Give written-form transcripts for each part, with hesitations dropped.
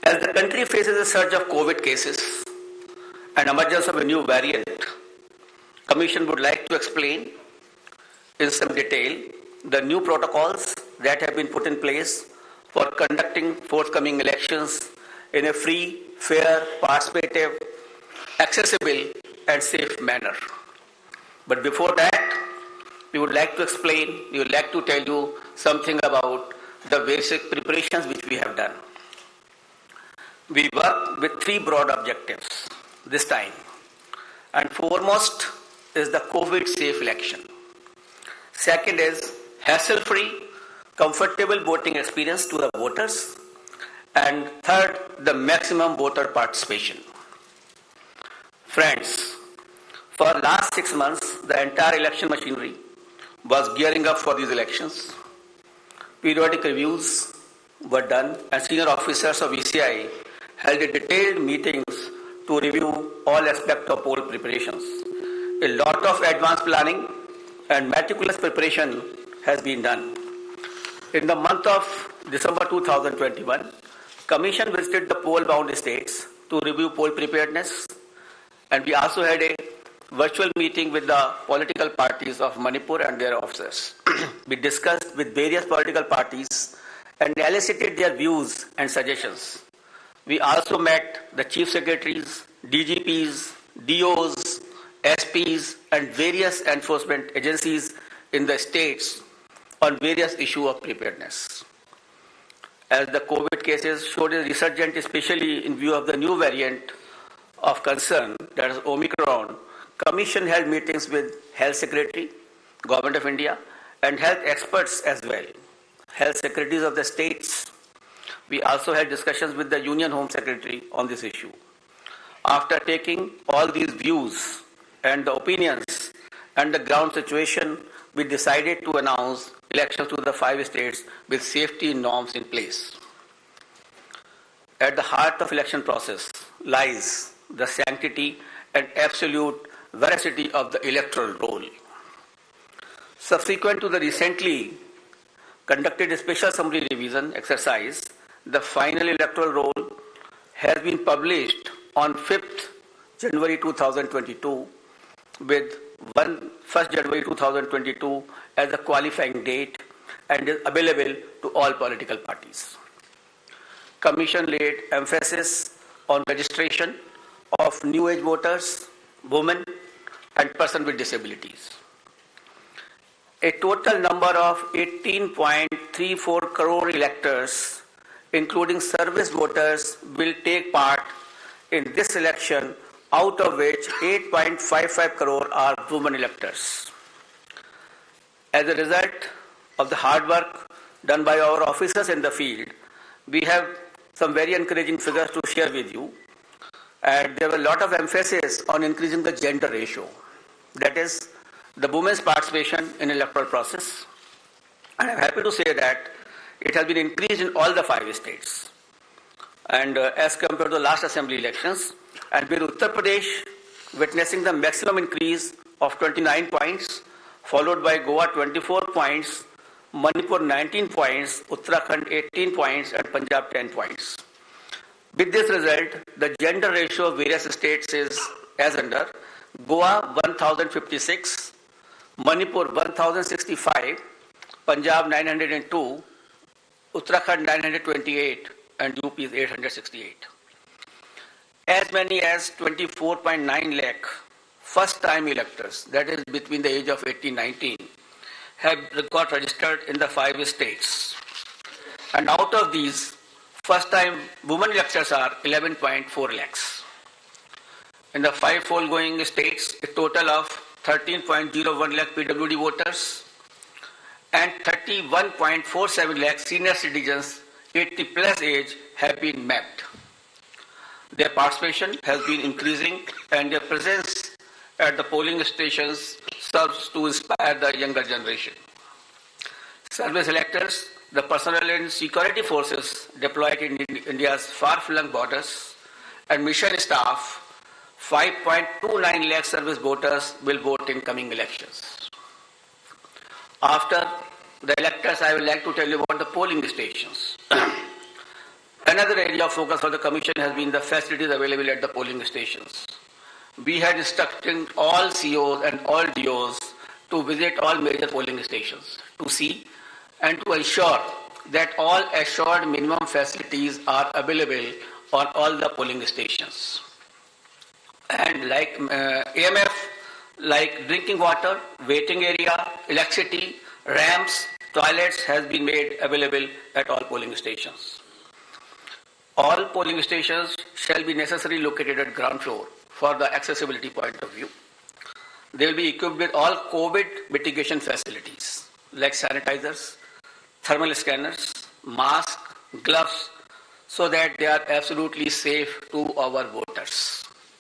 As the country faces a surge of COVID cases and emergence of a new variant, Commission would like to explain in some detail the new protocols that have been put in place for conducting forthcoming elections in a free, fair, participative, accessible and safe manner. But before that, we would like to tell you something about the basic preparations which we have done. We work with three broad objectives this time, and foremost is the COVID-safe election. Second is hassle-free, comfortable voting experience to the voters, and third, the maximum voter participation. Friends, for last 6 months, the entire election machinery was gearing up for these elections. Periodic reviews were done, and senior officers of ECI held a detailed meetings to review all aspects of poll preparations. A lot of advanced planning and meticulous preparation has been done. In the month of December 2021, Commission visited the poll-bound states to review poll preparedness, and we also had a virtual meeting with the political parties of Manipur and their officers. We discussed with various political parties and elicited their views and suggestions. We also met the chief secretaries, DGPs, DOs, SPs, and various enforcement agencies in the states on various issues of preparedness. As the COVID cases showed a resurgence, especially in view of the new variant of concern, that is Omicron, Commission held meetings with Health Secretary, Government of India, and health experts as well, health secretaries of the states. We also had discussions with the Union Home Secretary on this issue. After taking all these views and the opinions and the ground situation, we decided to announce elections to the 5 states with safety norms in place. At the heart of election process lies the sanctity and absolute veracity of the electoral roll. Subsequent to the recently conducted special summary revision exercise, the final electoral roll has been published on 5th January 2022 with 1st January 2022 as a qualifying date and is available to all political parties. Commission laid emphasis on registration of new age voters, women, and persons with disabilities. A total number of 18.34 crore electors, including service voters, will take part in this election, out of which 8.55 crore are women electors. As a result of the hard work done by our officers in the field, we have some very encouraging figures to share with you. And there was a lot of emphasis on increasing the gender ratio. That is, the women's participation in electoral process. And I'm happy to say that it has been increased in all the 5 states. And as compared to the last assembly elections, and with Uttar Pradesh witnessing the maximum increase of 29 points, followed by Goa 24 points, Manipur 19 points, Uttarakhand 18 points, and Punjab 10 points. With this result, the gender ratio of various states is as under: Goa 1056, Manipur 1065, Punjab 902, Uttarakhand 928, and UP is 868. As many as 24.9 lakh first-time electors, that is between the age of 18 and 19, have got registered in the 5 states. And out of these, first-time women electors are 11.4 lakhs. In the 5 foregoing states, a total of 13.01 lakh PWD voters and 31.47 lakh senior citizens 80 plus age have been mapped. Their participation has been increasing and their presence at the polling stations serves to inspire the younger generation. Service electors, the personnel and security forces deployed in India's far-flung borders, and mission staff, 5.29 lakh service voters will vote in coming elections. After the electors, I would like to tell you about the polling stations. Another area of focus for the Commission has been the facilities available at the polling stations. We had instructed all COs and all DOs to visit all major polling stations to see and to ensure that all assured minimum facilities are available on all the polling stations. And like AMF, like drinking water, waiting area, electricity, ramps, toilets has been made available at all polling stations. All polling stations shall be necessarily located at ground floor for the accessibility point of view. They will be equipped with all COVID mitigation facilities like sanitizers, thermal scanners, masks, gloves, so that they are absolutely safe to our voters.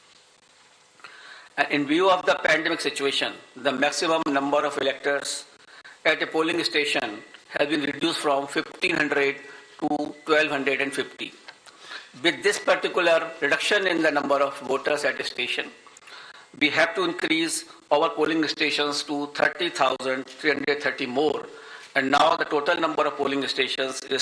And in view of the pandemic situation, the maximum number of electors at a polling station has been reduced from 1,500 to 1,250. With this particular reduction in the number of voters at a station, we have to increase our polling stations to 30,330 more. And now the total number of polling stations is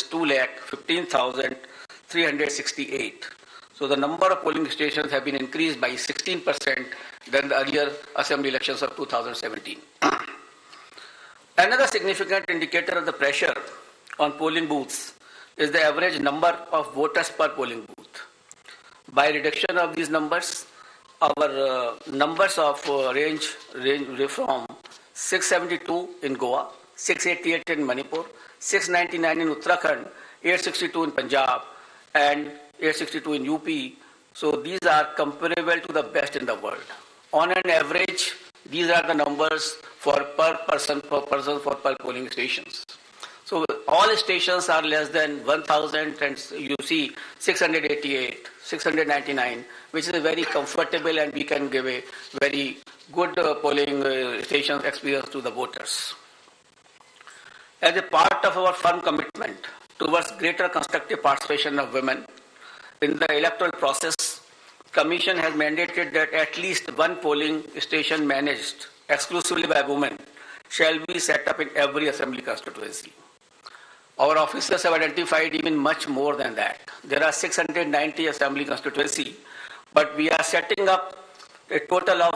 2,15,368. So the number of polling stations have been increased by 16% than the earlier assembly elections of 2017. Another significant indicator of the pressure on polling booths is the average number of voters per polling booth. By reduction of these numbers, our numbers of range from 672 in Goa, 688 in Manipur, 699 in Uttarakhand, 862 in Punjab, and 862 in UP. So these are comparable to the best in the world. On an average, these are the numbers for per person for polling stations. So all stations are less than 1,000, and you see 688, 699, which is a very comfortable, and we can give a very good polling station experience to the voters. As a part of our firm commitment towards greater constructive participation of women in the electoral process, Commission has mandated that at least one polling station managed exclusively by women shall be set up in every assembly constituency. Our officers have identified even much more than that. There are 690 assembly constituency, but we are setting up a total of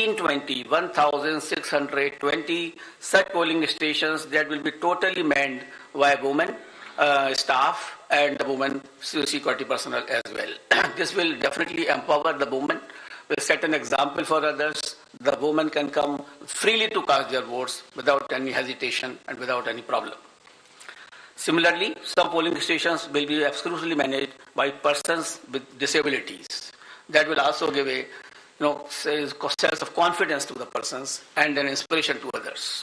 1,620 such polling stations that will be totally manned by women, staff, and the women security personnel as well. This will definitely empower the women, will set an example for others. The women can come freely to cast their votes without any hesitation and without any problem. Similarly, some polling stations will be exclusively managed by persons with disabilities. That will also give a sense of confidence to the persons and an inspiration to others.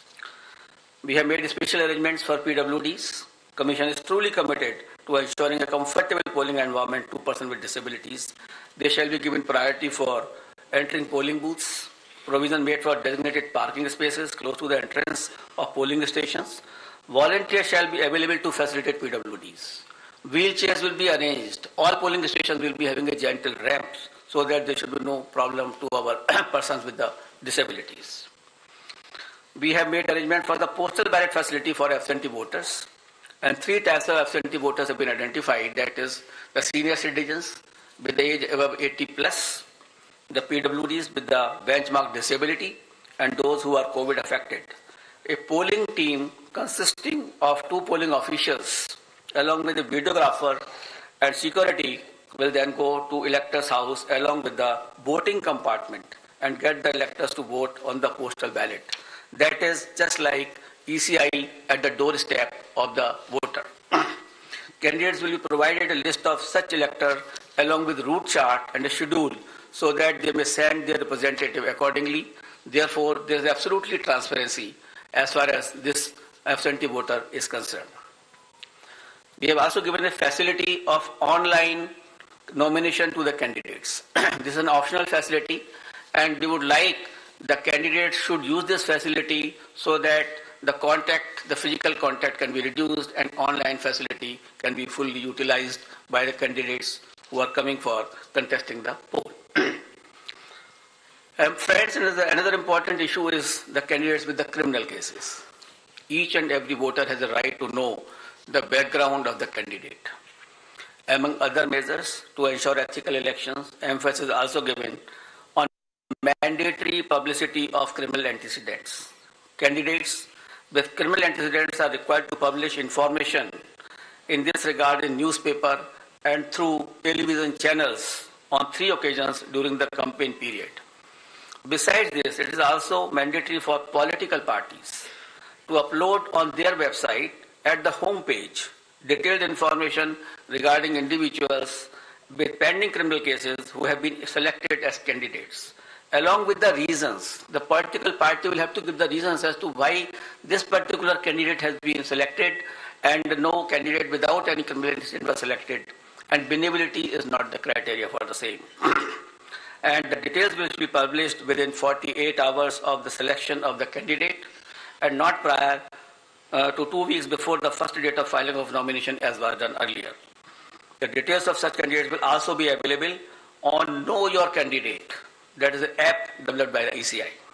We have made special arrangements for PWDs. Commission is truly committed to ensuring a comfortable polling environment to persons with disabilities. They shall be given priority for entering polling booths, provision made for designated parking spaces close to the entrance of polling stations. Volunteers shall be available to facilitate PWDs. Wheelchairs will be arranged. All polling stations will be having a gentle ramps so that there should be no problem to our persons with the disabilities. We have made arrangement for the postal ballot facility for absentee voters, and 3 types of absentee voters have been identified. That is the senior citizens with the age above 80 plus, the PWDs with the benchmark disability, and those who are COVID affected. A polling team consisting of 2 polling officials along with a videographer and security will then go to electors' house along with the voting compartment and get the electors to vote on the postal ballot. That is just like ECI at the doorstep of the voter. Candidates will be provided a list of such electors along with route chart and a schedule so that they may send their representative accordingly. Therefore, there is absolutely transparency as far as this absentee voter is concerned. We have also given a facility of online nomination to the candidates. This is an optional facility, and we would like the candidates should use this facility so that the physical contact can be reduced and online facility can be fully utilized by the candidates who are coming for contesting the poll. Friends, another important issue is the candidates with the criminal cases. Each and every voter has a right to know the background of the candidate. Among other measures to ensure ethical elections, emphasis is also given on mandatory publicity of criminal antecedents. Candidates with criminal antecedents are required to publish information in this regard in newspaper and through television channels on 3 occasions during the campaign period. Besides this, it is also mandatory for political parties to upload on their website at the home page detailed information regarding individuals with pending criminal cases who have been selected as candidates. Along with the reasons, the political party will have to give the reasons as to why this particular candidate has been selected and no candidate without any criminal incident was selected, and benevolity is not the criteria for the same. And the details will be published within 48 hours of the selection of the candidate and not prior to 2 weeks before the first date of filing of nomination as was done earlier. The details of such candidates will also be available on Know Your Candidate, that is an app developed by the ECI.